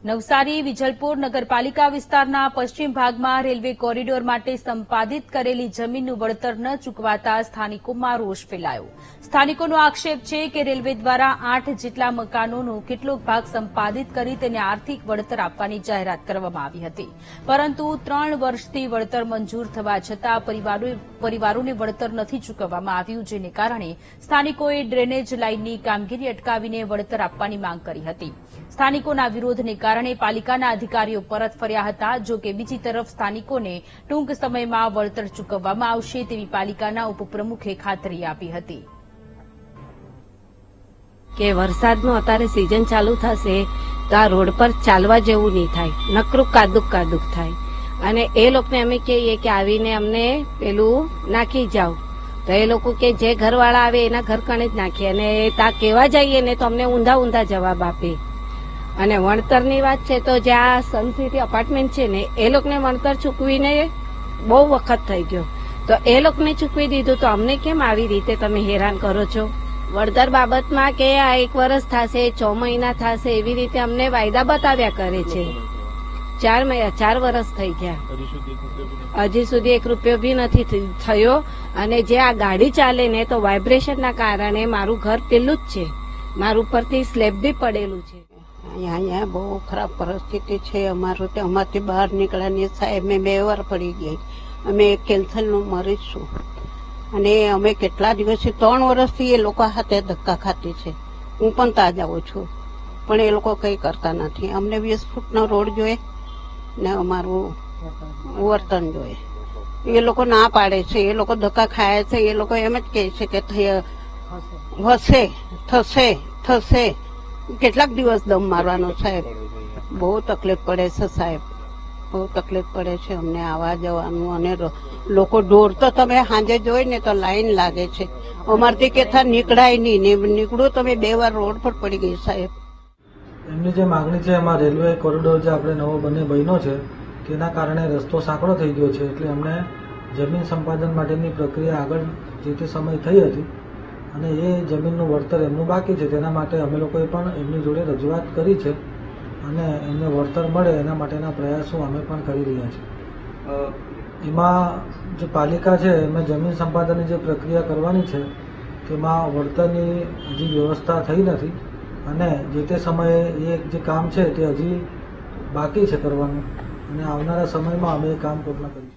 નવસારી વિજલપુર નગરપાલિકા વિસ્તારના પશ્ચિમ ભાગમાં રેલવે કોરિડોર માટે સંપાદિત કરેલી જમીનનું વળતર ન ચૂકવાતા સ્થાનિકોમાં રોષ ફેલાયો. સ્થાનિકોનો આક્ષેપ છે કે રેલવે દ્વારા 8 જેટલા મકાનોનો કેટલોક ભાગ સંપાદિત કરી તેને આર્થિક વળતર આપવાની જાહેરાત કરવામાં આવી હતી, પરંતુ 3 વર્ષથી વળતર મંજૂર થવા છતાં પરિવારોને વળતર નથી ચૂકવવામાં આવ્યું, જેને કારણે સ્થાનિકોએ ડ્રેનેજ લાઇનની કામગીરી અટકાવીને વળતર આપવાની માંગ કરી હતી. સ્થાનિકોના વિરોધને કારણે પાલિકાના અધિકારીઓ પરત ફર્યા હતા. જો કે બીજી તરફ સ્થાનિકોને ટૂંક સમયમાં વળતર ચૂકવવામાં આવશે તેવી પાલિકાના ઉપપ્રમુખે ખાતરી આપી હતી. કે વરસાદનું અત્યારે સિઝન ચાલુ થશે તો આ રોડ પર ચાલવા જેવું નહીં થાય, નકરું કાદુક થાય. અને એ લોકોને અમે કહીએ કે આવીને અમને પેલું નાખી જાઓ, તો એ લોકો કે જે ઘરવાળા આવે એના ઘર કણે જ નાખીએ, અને ત્યાં કેવા જઈએ ને તો અમને ઊંધા જવાબ આપે. અને વળતરની વાત છે તો જ્યાં સન સિટી અપાર્ટમેન્ટ છે ને એ લોકોને વળતર ચૂકવીને બહુ વખત થઈ ગયો, તો એ લોકોને ચૂકવી દીધું, તો અમને કેમ આવી રીતે તમે હેરાન કરો છો? વળતર બાબતમાં કે આ 1 વર્ષ થશે, 6 મહિના થશે, એવી રીતે અમને વાયદા બતાવ્યા કરે છે. 4 વર્ષ થઈ ગયા, હજી સુધી 1 રૂપિયો બી નથી થયો. અને જે આ ગાડી ચાલે ને તો વાઇબ્રેશનના કારણે મારું ઘર પેલું જ છે, મારું ઉપરથી સ્લેબ બી પડેલું છે. અહીંયા બહુ ખરાબ પરિસ્થિતિ છે. અમારથી બહાર નીકળ્યાની સાહેબ મેં 2 વાર પડી ગઈ. અમે કેન્સરનું મરીજ છું, અને અમે કેટલા દિવસથી 3 વર્ષથી એ લોકો હાથે ધક્કા ખાતી છે. હું પણ ત્યાં જાઉં છું, પણ એ લોકો કંઈ કરતા નથી. અમને 20 ફૂટનો રોડ જોઈએ ને અમારું વર્તન જોઈએ. એ લોકો ના પાડે છે, એ લોકો ધક્કા ખાય છે. એ લોકો એમ જ કહે છે કે થશે. કેટલાક દિવસ દમ મારવાનો સાહેબ? બહુ તકલીફ પડે છે સાહેબ, બહુ તકલીફ પડે છે અમને આવવા જવાનું. અને લોકો દોડ તો તમે સાંજે જોઈ ને તો લાઈન લાગે છે. અમારથી કેથા નીકળાય નહીં, નીકળું તમે 2 વાર રોડ પર પડી ગઈ સાહેબ. એમની જે માગણી છે એમાં રેલવે કોરિડોર જે આપણે નવો બન્યો છે તેના કારણે રસ્તો સાંકડો થઈ ગયો છે, એટલે એમને જમીન સંપાદન માટેની પ્રક્રિયા આગળ જે તે સમય થઈ હતી, અને એ જમીનનું વળતર એમનું બાકી છે. તેના માટે અમે લોકોએ પણ એમની જોડે રજૂઆત કરી છે, અને એમને વળતર મળે એના માટેના પ્રયાસો અમે પણ કરી રહ્યા છીએ. એમાં જે પાલિકા છે એમાં જમીન સંપાદનની જે પ્રક્રિયા કરવાની છે તેમાં વળતરની હજી વ્યવસ્થા થઈ નથી, અને જે તે સમયે એ જે કામ છે તે હજી બાકી છે કરવાનું, અને આવનારા સમયમાં અમે એ કામ પૂર્ણ કરીશું.